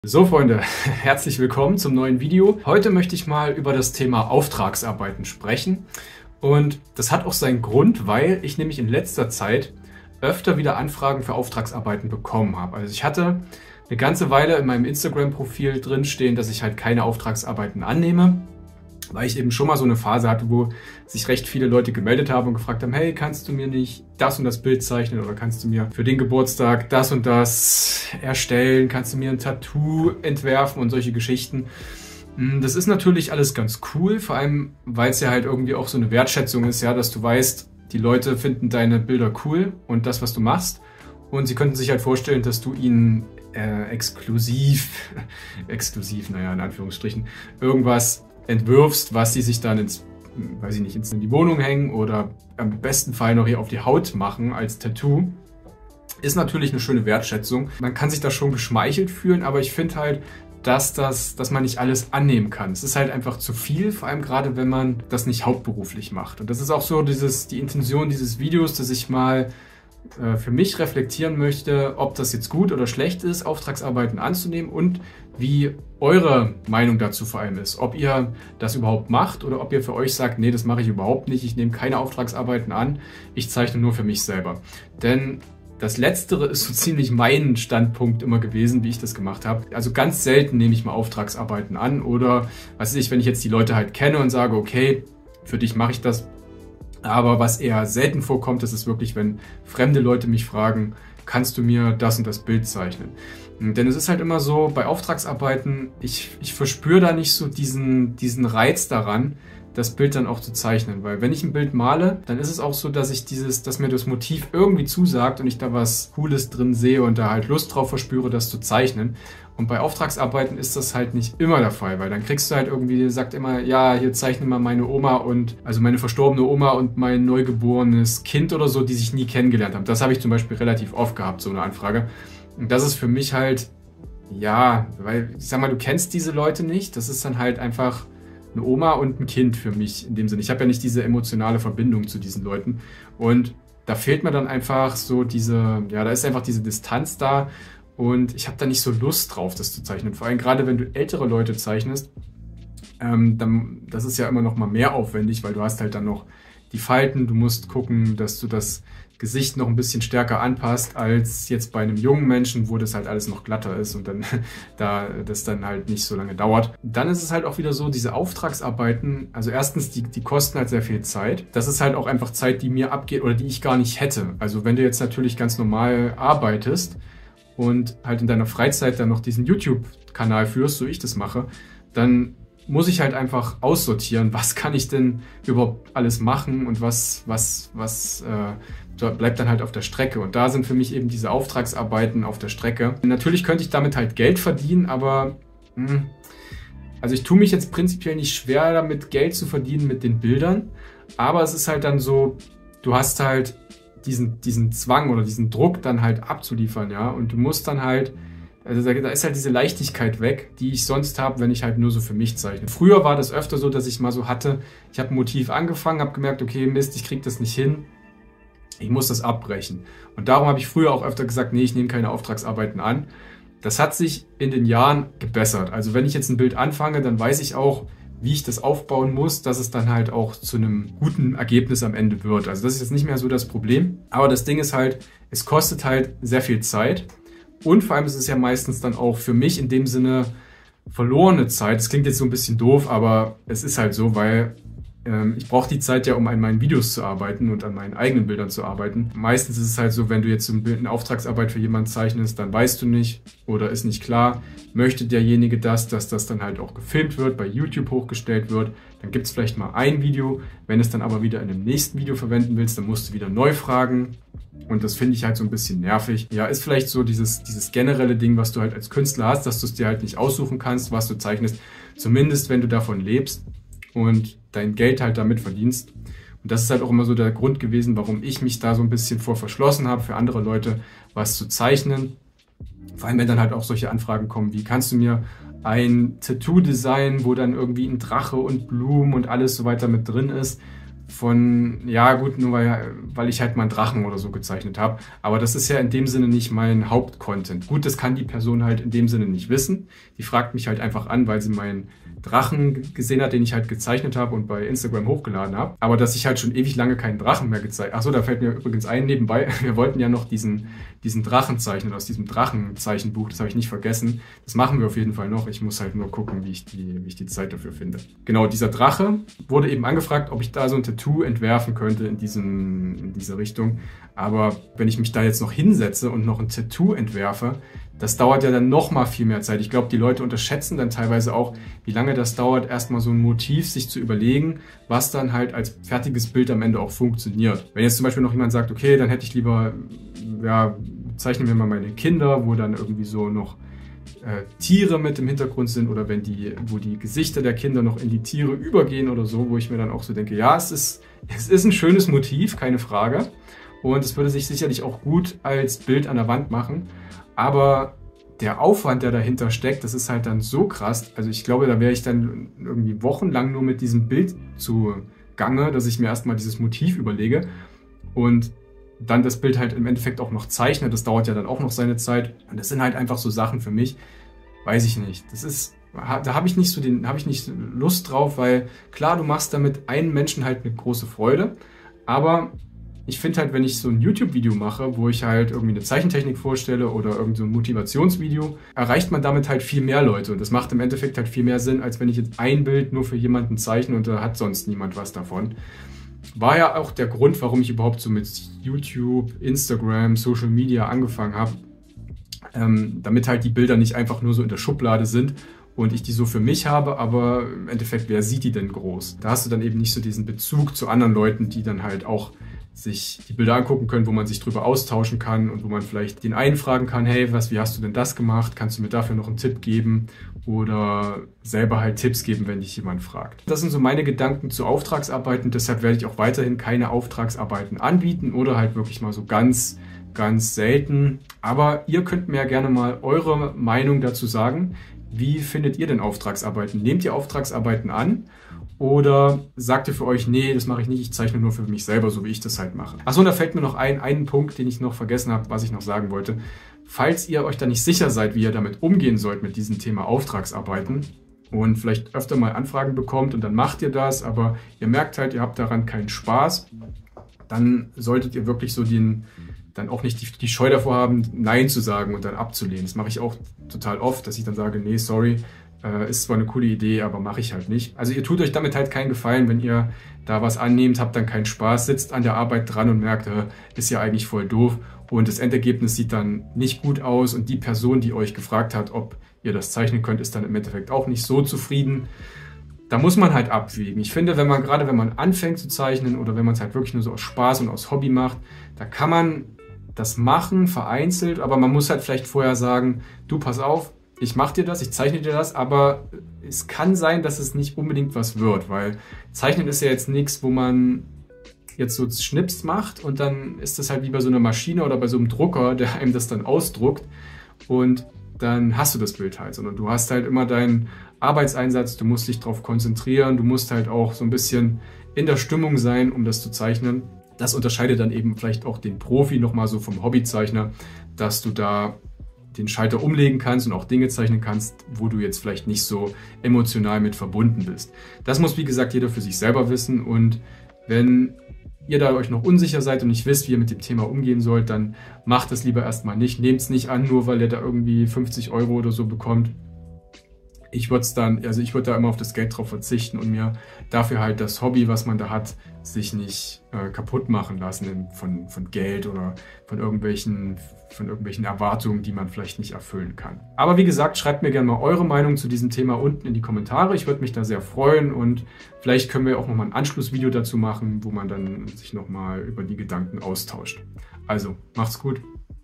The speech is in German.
So Freunde, herzlich willkommen zum neuen Video. Heute möchte ich mal über das Thema Auftragsarbeiten sprechen. Und das hat auch seinen Grund, weil ich nämlich in letzter Zeit öfter wieder Anfragen für Auftragsarbeiten bekommen habe. Also ich hatte eine ganze Weile in meinem Instagram-Profil drinstehen, dass ich halt keine Auftragsarbeiten annehme, weil ich eben schon mal so eine Phase hatte, wo sich recht viele Leute gemeldet haben und gefragt haben, hey, kannst du mir nicht das und das Bild zeichnen oder kannst du mir für den Geburtstag das und das erstellen, kannst du mir ein Tattoo entwerfen und solche Geschichten. Das ist natürlich alles ganz cool, vor allem, weil es ja halt irgendwie auch so eine Wertschätzung ist, ja, dass du weißt, die Leute finden deine Bilder cool und das, was du machst, und sie könnten sich halt vorstellen, dass du ihnen exklusiv, naja, in Anführungsstrichen, irgendwas entwirfst, was sie sich dann in die Wohnung hängen oder am besten Fall noch hier auf die Haut machen als Tattoo. Ist natürlich eine schöne Wertschätzung. Man kann sich da schon geschmeichelt fühlen, aber ich finde halt, dass man nicht alles annehmen kann. Es ist halt einfach zu viel, vor allem gerade, wenn man das nicht hauptberuflich macht. Und das ist auch so die Intention dieses Videos, dass ich mal für mich reflektieren möchte, ob das jetzt gut oder schlecht ist, Auftragsarbeiten anzunehmen und wie eure Meinung dazu vor allem ist. Ob ihr das überhaupt macht oder ob ihr für euch sagt, nee, das mache ich überhaupt nicht, ich nehme keine Auftragsarbeiten an, ich zeichne nur für mich selber. Denn das Letztere ist so ziemlich mein Standpunkt immer gewesen, wie ich das gemacht habe. Also ganz selten nehme ich mal Auftragsarbeiten an oder, was weiß ich, wenn ich jetzt die Leute halt kenne und sage, okay, für dich mache ich das. Aber was eher selten vorkommt, das ist wirklich, wenn fremde Leute mich fragen, kannst du mir das und das Bild zeichnen? Denn es ist halt immer so, bei Auftragsarbeiten, ich verspüre da nicht so diesen Reiz daran, das Bild dann auch zu zeichnen. Weil wenn ich ein Bild male, dann ist es auch so, dass mir das Motiv irgendwie zusagt und ich da was Cooles drin sehe und da halt Lust drauf verspüre, das zu zeichnen. Und bei Auftragsarbeiten ist das halt nicht immer der Fall, weil dann kriegst du halt irgendwie, sagt immer, ja, hier zeichne mal meine Oma also meine verstorbene Oma und mein neugeborenes Kind oder so, die sich nie kennengelernt haben. Das habe ich zum Beispiel relativ oft gehabt, so eine Anfrage. Und das ist für mich halt, ja, weil, ich sag mal, du kennst diese Leute nicht. Das ist dann halt einfach eine Oma und ein Kind für mich in dem Sinne. Ich habe ja nicht diese emotionale Verbindung zu diesen Leuten. Und da fehlt mir dann einfach so da ist einfach diese Distanz da. Und ich habe da nicht so Lust drauf, das zu zeichnen. Vor allem gerade, wenn du ältere Leute zeichnest, das ist ja immer noch mal mehr aufwendig, weil du hast halt dann noch die Falten. Du musst gucken, dass du das Gesicht noch ein bisschen stärker anpasst als jetzt bei einem jungen Menschen, wo das halt alles noch glatter ist und dann das dann halt nicht so lange dauert. Dann ist es halt auch wieder so, diese Auftragsarbeiten, also erstens, die kosten halt sehr viel Zeit. Das ist halt auch einfach Zeit, die mir abgeht oder die ich gar nicht hätte. Also wenn du jetzt natürlich ganz normal arbeitest und halt in deiner Freizeit dann noch diesen YouTube-Kanal führst, so ich das mache, dann muss ich halt einfach aussortieren, was kann ich denn überhaupt alles machen und was bleibt dann halt auf der Strecke. Und da sind für mich eben diese Auftragsarbeiten auf der Strecke. Natürlich könnte ich damit halt Geld verdienen, aber also ich tue mich jetzt prinzipiell nicht schwer damit, Geld zu verdienen mit den Bildern, aber es ist halt dann so, du hast halt diesen Zwang oder diesen Druck dann halt abzuliefern, ja, und du musst dann halt, also da ist halt diese Leichtigkeit weg, die ich sonst habe, wenn ich halt nur so für mich zeichne. Früher war das öfter so, dass ich mal so hatte, ich habe ein Motiv angefangen, habe gemerkt, okay, Mist, ich kriege das nicht hin, ich muss das abbrechen. Und darum habe ich früher auch öfter gesagt, nee, ich nehme keine Auftragsarbeiten an. Das hat sich in den Jahren gebessert. Also wenn ich jetzt ein Bild anfange, dann weiß ich auch, wie ich das aufbauen muss, dass es dann halt auch zu einem guten Ergebnis am Ende wird. Also das ist jetzt nicht mehr so das Problem. Aber das Ding ist halt, es kostet halt sehr viel Zeit. Und vor allem ist es ja meistens dann auch für mich in dem Sinne verlorene Zeit. Das klingt jetzt so ein bisschen doof, aber es ist halt so, weil ich brauche die Zeit ja, um an meinen Videos zu arbeiten und an meinen eigenen Bildern zu arbeiten. Meistens ist es halt so, wenn du jetzt eine Auftragsarbeit für jemanden zeichnest, dann weißt du nicht oder ist nicht klar, möchte derjenige dass das dann halt auch gefilmt wird, bei YouTube hochgestellt wird. Dann gibt es vielleicht mal ein Video. Wenn es dann aber wieder in dem nächsten Video verwenden willst, dann musst du wieder neu fragen. Und das finde ich halt so ein bisschen nervig. Ja, ist vielleicht so dieses generelle Ding, was du halt als Künstler hast, dass du es dir halt nicht aussuchen kannst, was du zeichnest. Zumindest, wenn du davon lebst und dein Geld halt damit verdienst. Und das ist halt auch immer so der Grund gewesen, warum ich mich da so ein bisschen vor verschlossen habe, für andere Leute was zu zeichnen. Vor allem, wenn dann halt auch solche Anfragen kommen, wie kannst du mir ein Tattoo designen, wo dann irgendwie ein Drache und Blumen und alles so weiter mit drin ist. ja gut, nur weil ich halt mal einen Drachen oder so gezeichnet habe. Aber das ist ja in dem Sinne nicht mein Hauptcontent. Gut, das kann die Person halt in dem Sinne nicht wissen. Die fragt mich halt einfach an, weil sie meinen Drachen gesehen hat, den ich halt gezeichnet habe und bei Instagram hochgeladen habe. Aber dass ich halt schon ewig lange keinen Drachen mehr gezeigt habe. Achso, da fällt mir übrigens ein nebenbei. Wir wollten ja noch diesen Drachen zeichnen aus diesem Drachenzeichenbuch. Das habe ich nicht vergessen. Das machen wir auf jeden Fall noch. Ich muss halt nur gucken, wie ich die Zeit dafür finde. Genau, dieser Drache wurde eben angefragt, ob ich da so ein Tattoo entwerfen könnte in diese Richtung. Aber wenn ich mich da jetzt noch hinsetze und noch ein Tattoo entwerfe, das dauert ja dann noch mal viel mehr Zeit. Ich glaube, die Leute unterschätzen dann teilweise auch, wie lange das dauert, erstmal so ein Motiv sich zu überlegen, was dann halt als fertiges Bild am Ende auch funktioniert. Wenn jetzt zum Beispiel noch jemand sagt, okay, dann hätte ich lieber, ja, zeichnen wir mal meine Kinder, wo dann irgendwie so noch Tiere mit im Hintergrund sind oder wo die Gesichter der Kinder noch in die Tiere übergehen oder so, wo ich mir dann auch so denke, ja, es ist ein schönes Motiv, keine Frage. Und es würde sich sicherlich auch gut als Bild an der Wand machen. Aber der Aufwand, der dahinter steckt, das ist halt dann so krass. Also ich glaube, da wäre ich dann irgendwie wochenlang nur mit diesem Bild zugange, dass ich mir erstmal dieses Motiv überlege und dann das Bild halt im Endeffekt auch noch zeichne. Das dauert ja dann auch noch seine Zeit. Und das sind halt einfach so Sachen für mich, weiß ich nicht. Da habe ich nicht Lust drauf, weil klar, du machst damit einen Menschen halt eine große Freude, aber ich finde halt, wenn ich so ein YouTube-Video mache, wo ich halt irgendwie eine Zeichentechnik vorstelle oder irgend so ein Motivationsvideo, erreicht man damit halt viel mehr Leute. Und das macht im Endeffekt halt viel mehr Sinn, als wenn ich jetzt ein Bild nur für jemanden zeichne und da hat sonst niemand was davon. War ja auch der Grund, warum ich überhaupt so mit YouTube, Instagram, Social Media angefangen habe, damit halt die Bilder nicht einfach nur so in der Schublade sind und ich die so für mich habe, aber im Endeffekt, wer sieht die denn groß? Da hast du dann eben nicht so diesen Bezug zu anderen Leuten, die dann halt auch sich die Bilder angucken können, wo man sich drüber austauschen kann und wo man vielleicht den einen fragen kann, hey, wie hast du denn das gemacht? Kannst du mir dafür noch einen Tipp geben? Oder selber halt Tipps geben, wenn dich jemand fragt. Das sind so meine Gedanken zu Auftragsarbeiten. Deshalb werde ich auch weiterhin keine Auftragsarbeiten anbieten oder halt wirklich mal so ganz, ganz selten. Aber ihr könnt mir ja gerne mal eure Meinung dazu sagen. Wie findet ihr denn Auftragsarbeiten? Nehmt ihr Auftragsarbeiten an? Oder sagt ihr für euch, nee, das mache ich nicht, ich zeichne nur für mich selber, so wie ich das halt mache. Achso, und da fällt mir noch einen Punkt, den ich noch vergessen habe, was ich noch sagen wollte. Falls ihr euch da nicht sicher seid, wie ihr damit umgehen sollt mit diesem Thema Auftragsarbeiten und vielleicht öfter mal Anfragen bekommt und dann macht ihr das, aber ihr merkt halt, ihr habt daran keinen Spaß, dann solltet ihr wirklich so dann auch nicht die Scheu davor haben, Nein zu sagen und dann abzulehnen. Das mache ich auch total oft, dass ich dann sage, nee, sorry, ist zwar eine coole Idee, aber mache ich halt nicht. Also ihr tut euch damit halt keinen Gefallen, wenn ihr da was annehmt, habt dann keinen Spaß, sitzt an der Arbeit dran und merkt, ist ja eigentlich voll doof und das Endergebnis sieht dann nicht gut aus und die Person, die euch gefragt hat, ob ihr das zeichnen könnt, ist dann im Endeffekt auch nicht so zufrieden. Da muss man halt abwägen. Ich finde, wenn man anfängt zu zeichnen oder wenn man es halt wirklich nur so aus Spaß und aus Hobby macht, da kann man das machen, vereinzelt, aber man muss halt vielleicht vorher sagen, du, pass auf, ich mache dir das, ich zeichne dir das, aber es kann sein, dass es nicht unbedingt was wird, weil Zeichnen ist ja jetzt nichts, wo man jetzt so Schnips macht und dann ist das halt wie bei so einer Maschine oder bei so einem Drucker, der einem das dann ausdruckt und dann hast du das Bild halt, sondern du hast halt immer deinen Arbeitseinsatz, du musst dich darauf konzentrieren, du musst halt auch so ein bisschen in der Stimmung sein, um das zu zeichnen. Das unterscheidet dann eben vielleicht auch den Profi nochmal so vom Hobbyzeichner, dass du da den Schalter umlegen kannst und auch Dinge zeichnen kannst, wo du jetzt vielleicht nicht so emotional mit verbunden bist. Das muss, wie gesagt, jeder für sich selber wissen und wenn ihr da euch noch unsicher seid und nicht wisst, wie ihr mit dem Thema umgehen sollt, dann macht es lieber erstmal nicht. Nehmt es nicht an, nur weil ihr da irgendwie 50 € oder so bekommt. Ich würde da immer auf das Geld drauf verzichten und mir dafür halt das Hobby, was man da hat, sich nicht kaputt machen lassen von Geld oder von irgendwelchen Erwartungen, die man vielleicht nicht erfüllen kann. Aber wie gesagt, schreibt mir gerne mal eure Meinung zu diesem Thema unten in die Kommentare. Ich würde mich da sehr freuen und vielleicht können wir auch nochmal ein Anschlussvideo dazu machen, wo man dann sich nochmal über die Gedanken austauscht. Also, macht's gut.